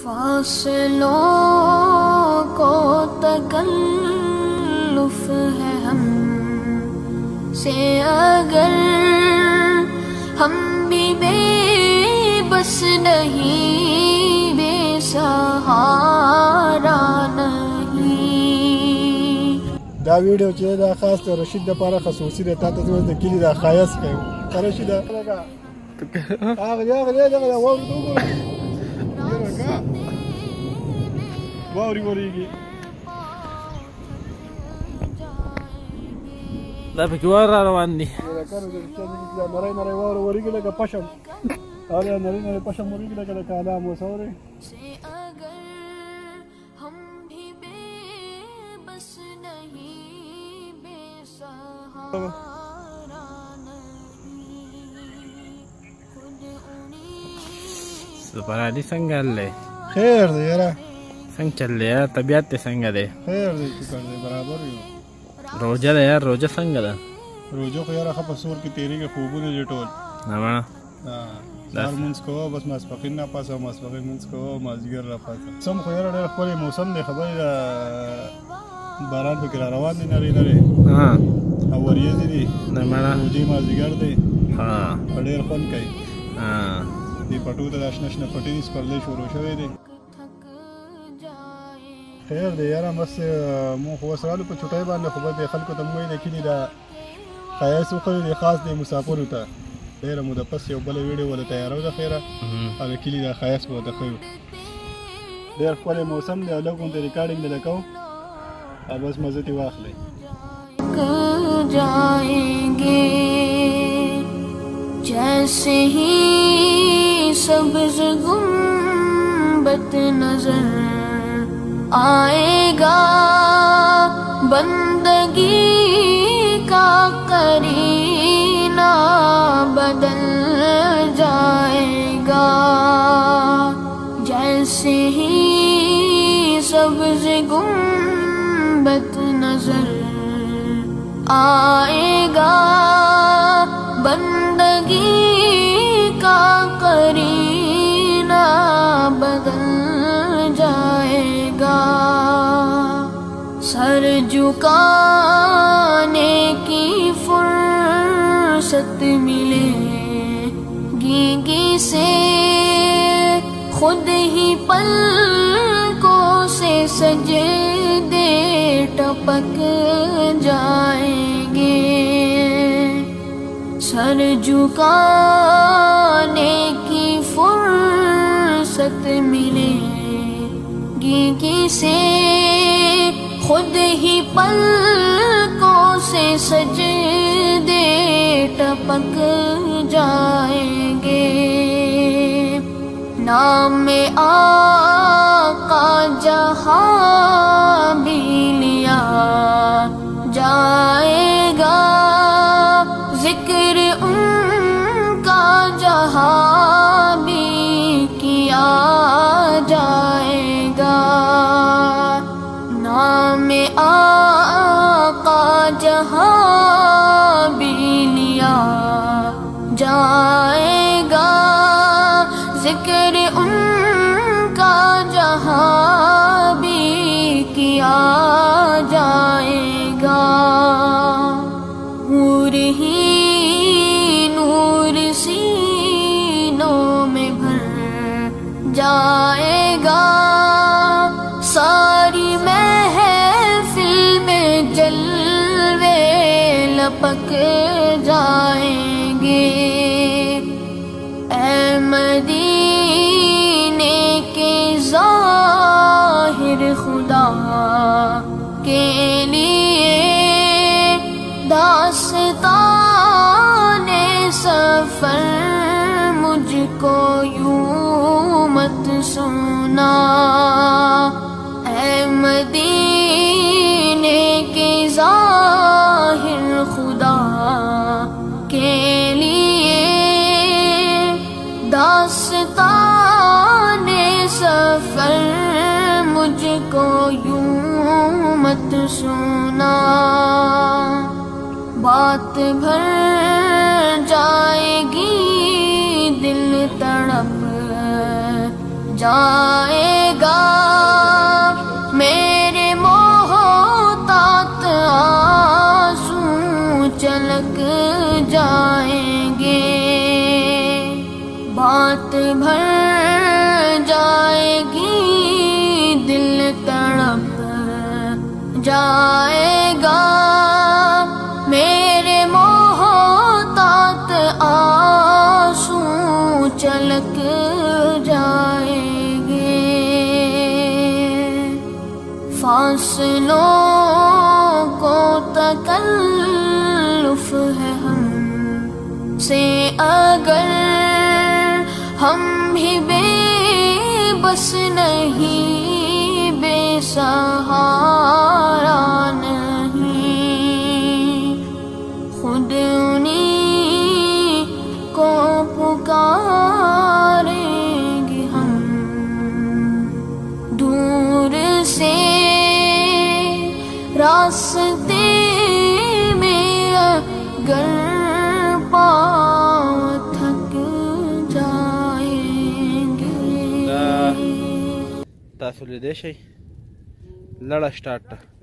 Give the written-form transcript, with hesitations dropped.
فاصلوں کو تکلف ہے ہم سے اگر ہم بھی بے بس نہیں، بے سہارا نہیں. دا ویډیو چې دا خاص د رشید دپاره خصوصي دی، تا ته زموږ د کلي دا ښایست کوي. رشید هغه دی دغه واورې ته وګوره، واورې ورېږي. دا پکې واور را روان دي. نری نری واوره ورېږي لکه پشم، او دا نری نری پشم ورېږي لکه د کالام. اوس اورې سپرالي څنګه حل دی؟ خیر دی یاره. څنګه چل دی یار؟ طبیعت دې څنګه دی؟ خیر دی، شکر دی، برابر یو. روژه ده یار، روژه څنګه ده؟ روژه خو یاره ښه په سور کې تېرېږي، خوبونه دي ټول. نما سهار لمونځ کوه، بس ماسپښین راپاڅه، او ماسپښین لمونځ کوه، او مازدیګر راپاڅه. موسم خو یاره ډېر ښکلی موسم دی، خبرې د باران پکې را روان دی نری نری، او وریځې دي، روژې مازدیګر دی، په ډېر خوند کوي. دې پټو ته دا شنه شنه پټي دي، سپرلی شروع شوی دی. خیر دی یاره، بس مونږ خو اوس رالو په چوټۍ باندې، خو بس دې خلکو ته مو وایي د کلي دا ښایست وښیو دی، خاص دی مسافرو ته. ډېره موده پس یو بله ویډیو ورته تیارو د خیره، او د کلي دا ښایست به ورته ښیو. ډېر ښکلی موسم دی، او لږ غوندې ریکارډینګ دله کوو، او بس مزه ترې واخلئ. جائیں گے جیسے ہی سبز گنبد نظر آئے گا، بندگی کا قرینہ بدل جائے گا. جیسے ہی سبز گنبد نظر آئے گا، بندگی کا قرینہ بدل جائے گا. سر جھکانے کی فرصت ملے گی سے، خود ہی پلکوں سے سجدے ٹپک جائیں گے. سر جھکانے کی فرصت ملے گی سے، خود ہی پلکوں سے سجدے ٹپک جائیں گے. نام آقا جہاں بھی لیا جائے گا، ذکر ان کا جہاں بھی کیا جائے گا. نام آقا جہاں بھی لیا جائے گا، ذکر ان کا جہاں بھی کیا جائے گا. نور ہی نور سینوں میں بھر جائے گا، ساری محفل میں جلوے لپک جائیں گے. اے مدینے کے ظاہر خدا کے لیے داستان سفر مجھ کو یوں مت سنا. اے مدینے کے ظاہر خدا کے لیے داستان سفر مجھ کو یوں مت سنا. بات بھر جائے گی دل تڑپ جائے گا میرے محتاط آنسو چلک جائیں گے بات بھر جائے گی دل تڑپ جائے گا میرے محتاط آنسو چلک جائیں گے فاصلوں کو تکلف ہے ہم سے اگر ہم بھی بے بس نہیں بے سہارا نہیں خود انہیں کو پکاریں گے ہم دور سے راستے میں اگر پاؤں تھک جائیں گے تاسو لیدای شئ لړه سٹارټ